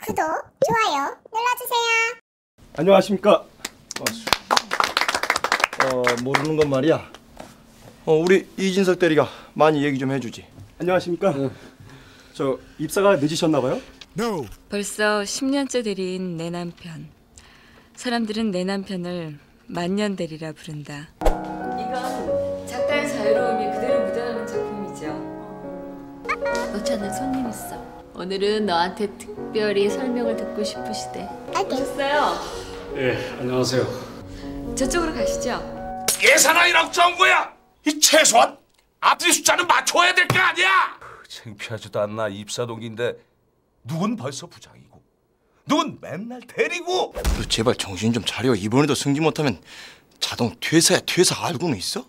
구독, 좋아요 눌러주세요. 안녕하십니까. 모르는 건 말이야. 우리 이진석 대리가 많이 얘기 좀 해주지. 안녕하십니까. 저 입사가 늦으셨나 봐요? No. 벌써 10년째 대리인 내 남편. 사람들은 내 남편을 만년 대리라 부른다. 이건 작가의 자유로움이 그대로 묻어나는 작품이죠. 너 찾는 손님 있어. 오늘은 너한테 특별히 설명을 듣고 싶으시대. 오셨어요? 예, 안녕하세요. 저쪽으로 가시죠. 예산안 1억 정도야. 이 최소한 앞뒤 숫자는 맞춰야 될 거 아니야. 창피하지도 않나. 입사동기인데 누군 벌써 부장이고 누군 맨날 대리고. 너 제발 정신 좀 차려. 이번에도 승진 못하면 자동 퇴사야. 퇴사 알고는 있어?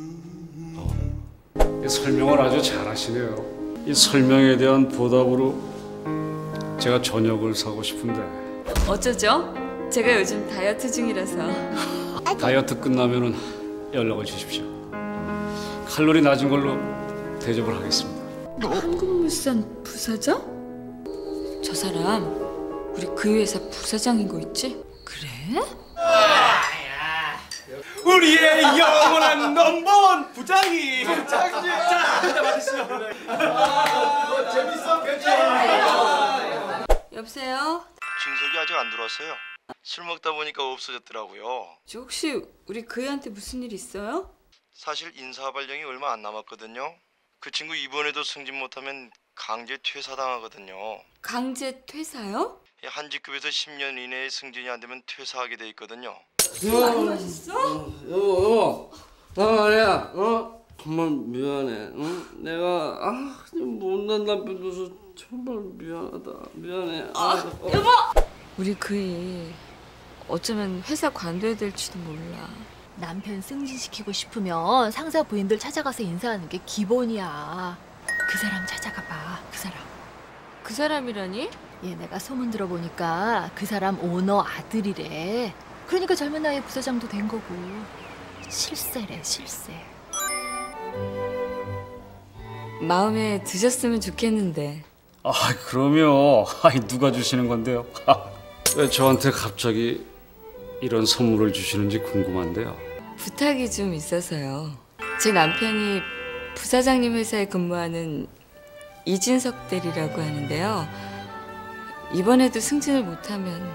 설명을 아주 잘하시네요. 이 설명에 대한 보답으로 제가 저녁을 사고 싶은데. 어쩌죠? 제가 요즘 다이어트 중이라서. 다이어트 끝나면은 연락을 주십시오. 칼로리 낮은 걸로 대접을 하겠습니다. 한국물산 부사장? 저 사람 우리 그 회사 부사장인 거 있지? 그래? 우리의 영원한 넘버원 부장이. 자, 한잔 받으시죠. 재밌어. 여보세요? 진석이 아직 안 들어왔어요. 술 먹다 보니까 없어졌더라고요. 저 혹시 우리 그 애한테 무슨 일 있어요? 사실 인사 발령이 얼마 안 남았거든요. 그 친구 이번에도 승진 못하면 강제 퇴사당하거든요. 강제 퇴사요? 한 직급에서 10년 이내에 승진이 안 되면 퇴사하게 돼 있거든요. 많이 마셨어? 여보, 나 말이야, 정말 미안해. 응? 내가 못난 남편 둬서 정말 미안해. 여보! 우리 그 일 어쩌면 회사 관둬야 될지도 몰라. 남편 승진시키고 싶으면 상사 부인들 찾아가서 인사하는 게 기본이야. 그 사람 찾아가 봐. 그 사람. 그 사람이라니? 얘네가 소문 들어보니까 그 사람 오너 아들이래. 그러니까 젊은 나이에 부사장도 된 거고. 실세래, 실세. 마음에 드셨으면 좋겠는데. 그럼요. 누가 주시는 건데요? 왜 저한테 갑자기 이런 선물을 주시는지 궁금한데요. 부탁이 좀 있어서요. 제 남편이 부사장님 회사에 근무하는 이진석 대리라고 하는데요. 이번에도 승진을 못하면.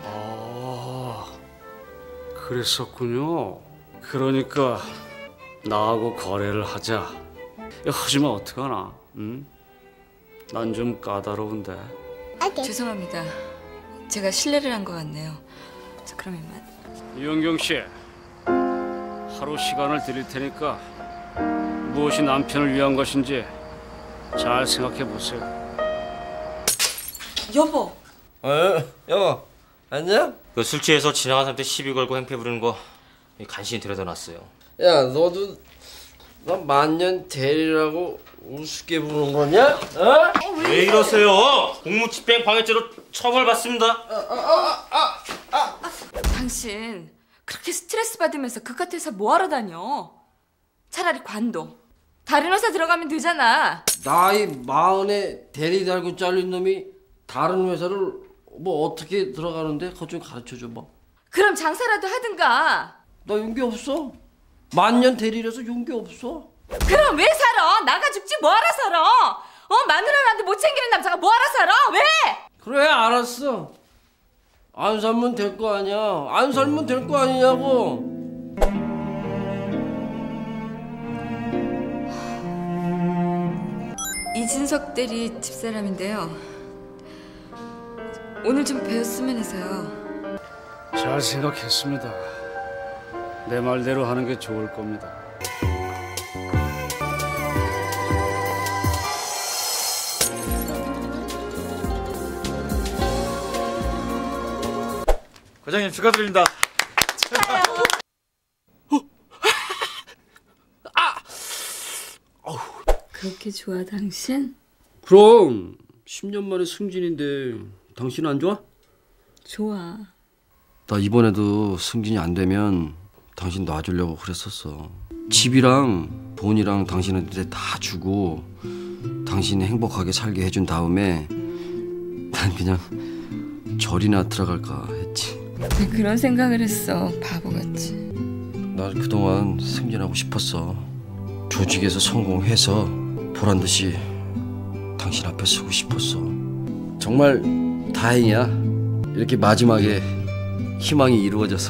그랬었군요. 그러니까 나하고 거래를 하자. 하지만 어떡하나? 응? 난 좀 까다로운데. 죄송합니다. 제가 실례를 한 것 같네요. 자, 그럼 이만. 이영경 씨, 하루 시간을 드릴 테니까 무엇이 남편을 위한 것인지 잘 생각해 보세요. 여보. 여보, 안녕? 그 술 취해서 지나간 사람한테 시비 걸고 행패 부르는 거 간신히 들여다놨어요. 야, 너도 나 만년 대리라고 우습게 부르는 거냐? 왜 이러세요? 공무집행 방해죄로 처벌받습니다. 당신 그렇게 스트레스 받으면서 그깟 회사 뭐하러 다녀? 차라리 관둬. 다른 회사 들어가면 되잖아. 나이 40에 대리 달고 잘린 놈이 다른 회사를 뭐 어떻게 들어가는데? 그거 좀 가르쳐줘 봐. 그럼 장사라도 하든가. 나 용기 없어. 만년 대리라서 용기 없어. 그럼 왜 살아? 나가 죽지 뭐하러 살아? 마누라한테 못 챙기는 남자가 뭐하러 살아? 왜? 그래, 알았어. 안 살면 될 거 아니야. 안 살면 될 거 아니냐고. 이진석 대리 집사람인데요. 오늘 좀 뵈었으면 해서요. 잘 생각했습니다. 내 말대로 하는 게 좋을 겁니다. 과장님 축하드립니다. 그렇게 좋아 당신? 그럼 10년 만에 승진인데 당신 안 좋아? 좋아. 나 이번에도 승진이 안 되면 당신 놔주려고 그랬었어. 집이랑 돈이랑 당신한테 다 주고 당신이 행복하게 살게 해준 다음에 난 그냥 절이나 들어갈까 했지. 그런 생각을 했어. 바보같이. 난 그동안 승진하고 싶었어. 조직에서 성공해서 보란듯이 당신 앞에 서고 싶었어. 정말 다행이야. 이렇게 마지막에 희망이 이루어져서.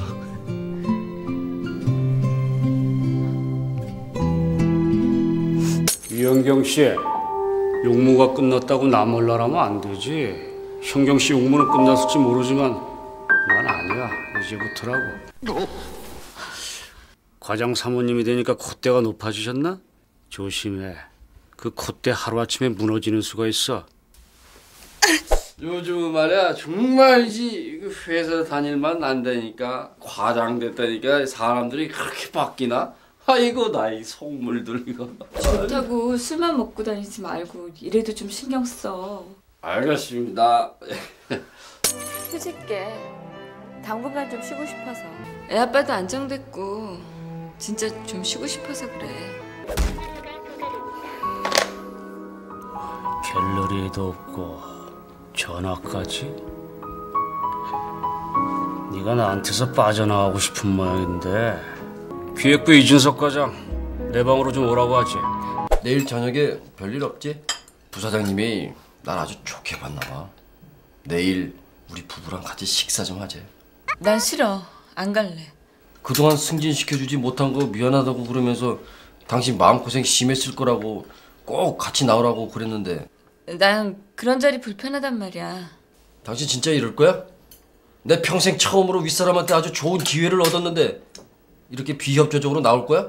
유영경 씨, 용무가 끝났다고 나 몰라라면 안 되지. 현경 씨 용무는 끝났을지 모르지만 난 아니야. 이제부터라고. 과장 사모님이 되니까 콧대가 높아지셨나? 조심해. 그 콧대 하루아침에 무너지는 수가 있어. 요즘 말이야 정말이지 회사 다닐만 안 되니까 과장 됐다니까 사람들이 그렇게 바뀌나? 아이고 나이 속물들 이거. 좋다고 술만 먹고 다니지 말고 이래도 좀 신경 써. 알겠습니다. 휴직게. 당분간 좀 쉬고 싶어서. 애 아빠도 안정됐고 진짜 좀 쉬고 싶어서 그래. 갤러리에도 없고 전화까지? 네가 나한테서 빠져나가고 싶은 모양인데 기획부 이준석 과장 내 방으로 좀 오라고 하지. 내일 저녁에 별일 없지? 부사장님이 날 아주 좋게 봤나 봐. 내일 우리 부부랑 같이 식사 좀 하재. 난 싫어. 안 갈래. 그동안 승진시켜주지 못한 거 미안하다고 그러면서 당신 마음고생 심했을 거라고 꼭 같이 나오라고 그랬는데. 난 그런 자리 불편하단 말이야. 당신 진짜 이럴 거야? 내 평생 처음으로 윗사람한테 아주 좋은 기회를 얻었는데 이렇게 비협조적으로 나올 거야?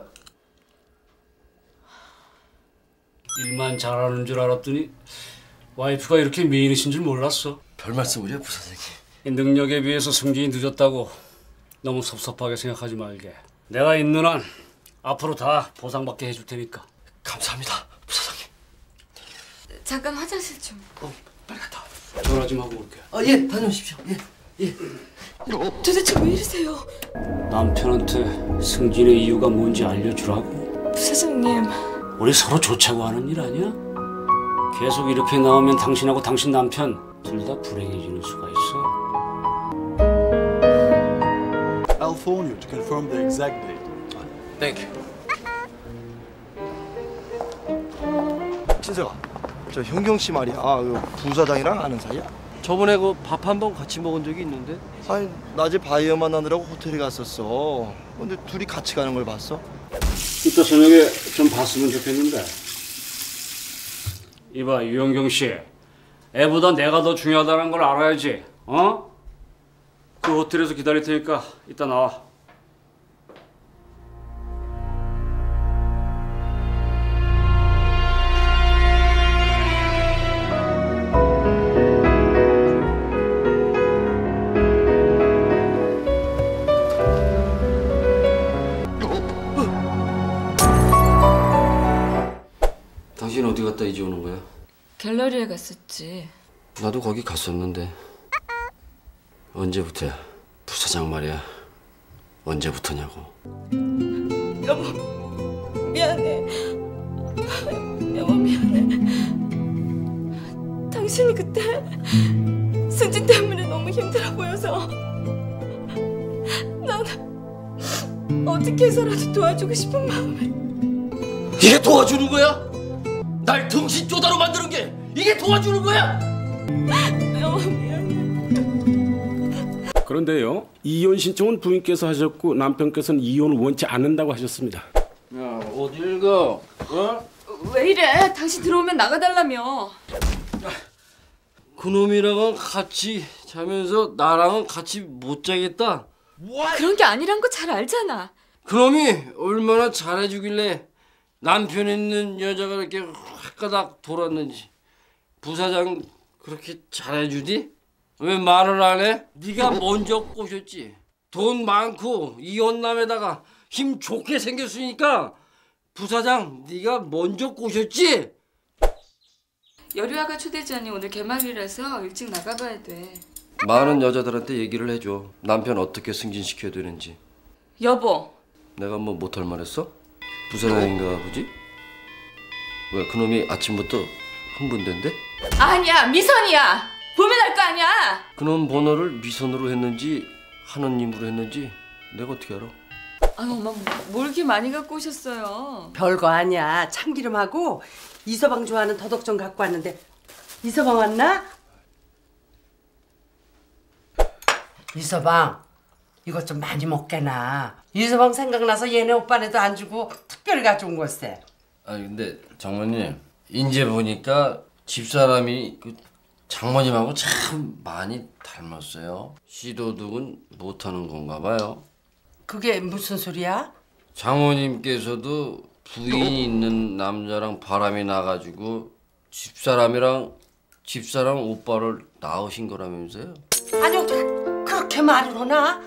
일만 잘하는 줄 알았더니 와이프가 이렇게 미인이신 줄 몰랐어. 별 말씀을요, 부사장님. 이 능력에 비해서 승진이 늦었다고 너무 섭섭하게 생각하지 말게. 내가 있는 한 앞으로 다 보상받게 해줄 테니까. 감사합니다, 부사장님. 잠깐 화장실 좀. 빨리 갔다 와. 전화 좀 하고 올게. 예, 다녀오십시오. 예. 도대체 왜 이러세요? 남편한테 승진의 이유가 뭔지 알려주라고. 부사장님. 우리 서로 좋자고 하는 일 아니야? 계속 이렇게 나오면 당신하고 당신 남편 둘 다 불행해지는 수가 있어. I'll phone you to confirm the exact date. 땡큐. 진석아, 저 현경 씨 말이야. 그 부사장이랑 아는 사이야? 저번에 그 밥 한 번 같이 먹은 적이 있는데. 아니 낮에 바이어 만나느라고 호텔에 갔었어. 근데 둘이 같이 가는 걸 봤어? 이따 저녁에 좀 봤으면 좋겠는데. 이봐 유영경 씨, 애보다 내가 더 중요하다는 걸 알아야지. 어? 그 호텔에서 기다릴 테니까 이따 나와. 당신 어디 갔다 이제 오는 거야? 갤러리에 갔었지. 나도 거기 갔었는데. 언제부터야? 부사장 말이야. 언제부터냐고. 여보, 미안해. 여보, 미안해. 당신이 그때 승진 때문에 너무 힘들어 보여서 난 어떻게 해서라도 도와주고 싶은 마음에. 이게 도와주는 거야? 날 등신 쪼다로 만드는 게 이게 도와주는 거야? 여보, 미안해. 그런데요, 이혼 신청은 부인께서 하셨고 남편께서는 이혼을 원치 않는다고 하셨습니다. 야, 어딜 가? 어? 왜 이래? 당신 들어오면 나가달라며. 그놈이랑은 같이 자면서 나랑은 같이 못 자겠다. 그런 게 아니란 거 잘 알잖아. 그놈이 얼마나 잘해주길래 남편 있는 여자가 이렇게 헷가닥 돌았는지. 부사장 그렇게 잘해주디? 왜 말을 안 해? 네가 먼저 꼬셨지. 돈 많고 이혼남에다가 힘 좋게 생겼으니까 부사장 네가 먼저 꼬셨지? 여류아가 초대자니 오늘 개막이라서 일찍 나가봐야 돼. 많은 여자들한테 얘기를 해줘. 남편 어떻게 승진시켜야 되는지. 여보. 내가 뭐 못할 말했어? 부사장인가 보지? 왜 그놈이 아침부터 흥분된대? 아니야, 미선이야. 보면 알 거 아니야. 그놈 번호를 미선으로 했는지 하느님으로 했는지 내가 어떻게 알아? 아유 엄마 뭘 이렇게 많이 갖고 오셨어요? 별거 아니야. 참기름하고 이서방 좋아하는 더덕전 갖고 왔는데 이서방 왔나? 이서방 이것 좀 많이 먹게나. 이서방 생각나서 얘네 오빠네도 안 주고 특별히 가져온 걸세. 아니 근데 장모님 인제 보니까 집사람이 그 장모님하고 참 많이 닮았어요. 시도둑은 못하는 건가 봐요. 그게 무슨 소리야? 장모님께서도 부인이 있는 남자랑 바람이 나가지고 집사람 오빠를 낳으신 거라면서요? 아니 어떻게 그렇게 말을 하나?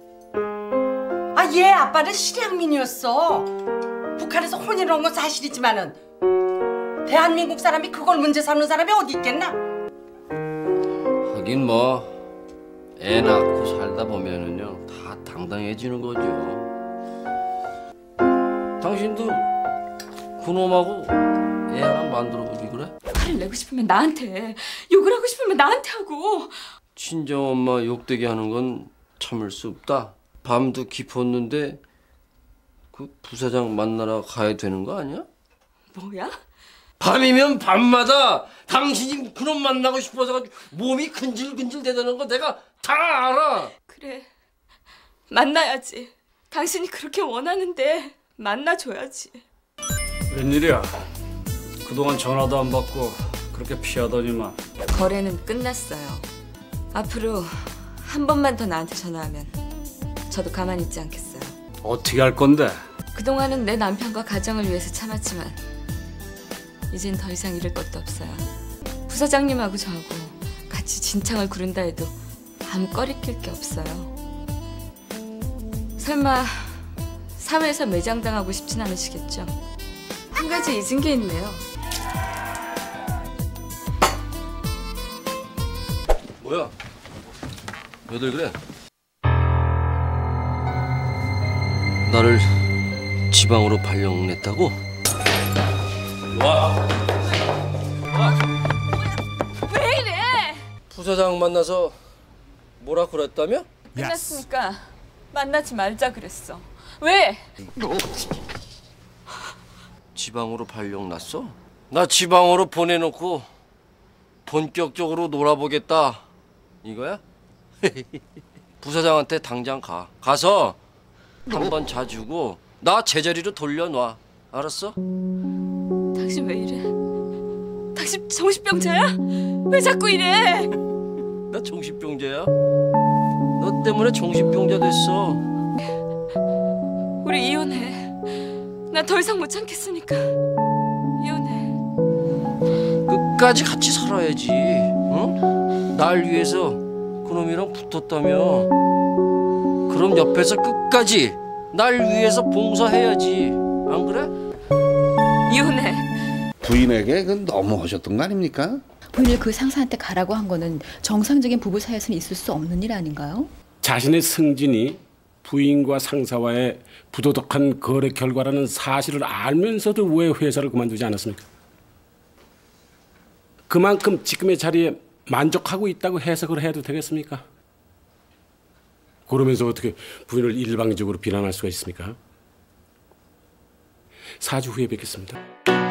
아, 얘 아빠는 실향민이었어. 북한에서 혼인을 한 건 사실이지만은 대한민국 사람이 그걸 문제 삼는 사람이 어디 있겠나? 하긴 뭐 애 낳고 살다 보면은요 다 당당해지는 거죠. 당신도 그놈하고 애 하나 만들어보지 그래? 화를 내고 싶으면 나한테, 욕을 하고 싶으면 나한테 하고. 친정엄마 욕되게 하는 건 참을 수 없다. 밤도 깊었는데 그 부사장 만나러 가야 되는 거 아니야? 뭐야? 밤이면 밤마다 당신이 그놈 만나고 싶어서 몸이 근질근질 대다는 거 내가 다 알아. 그래, 만나야지. 당신이 그렇게 원하는데 만나줘야지. 웬일이야? 그동안 전화도 안 받고 그렇게 피하더니만. 거래는 끝났어요. 앞으로 한 번만 더 나한테 전화하면 저도 가만히 있지 않겠어요. 어떻게 할 건데? 그동안은 내 남편과 가정을 위해서 참았지만 이젠 더 이상 잃을 것도 없어요. 부사장님하고 저하고 같이 진창을 구른다 해도 아무 꺼리낄 게 없어요. 설마 사회에서 매장당하고 싶진 않으시겠죠? 한 가지 잊은 게 있네요. 뭐야? 왜들 그래? 나를 지방으로 발령냈다고? 와! 왜 이래? 부사장 만나서 뭐라 그랬다며? 끝났으니까 만나지 말자 그랬어. 왜? 지방으로 발령났어? 나 지방으로 보내놓고 본격적으로 놀아보겠다 이거야? 부사장한테 당장 가서 한번 자주고 나 제자리로 돌려놔. 알았어? 당신 왜 이래? 당신 정신병자야? 왜 자꾸 이래? 나 정신병자야? 너 때문에 정신병자 됐어. 우리 이혼해. 나 더 이상 못 참겠으니까 이혼해. 끝까지 같이 살아야지. 응? 날 위해서 그놈이랑 붙었다며. 그럼 옆에서 끝까지 날 위해서 봉사해야지. 안 그래? 이혼해. 부인에게 그건 너무 하셨던 거 아닙니까? 부인을 그 상사한테 가라고 한 거는 정상적인 부부 사이에서는 있을 수 없는 일 아닌가요? 자신의 승진이 부인과 상사와의 부도덕한 거래 결과라는 사실을 알면서도 왜 회사를 그만두지 않았습니까? 그만큼 지금의 자리에 만족하고 있다고 해석을 해도 되겠습니까? 그러면서 어떻게 부인을 일방적으로 비난할 수가 있습니까? 4주 후에 뵙겠습니다.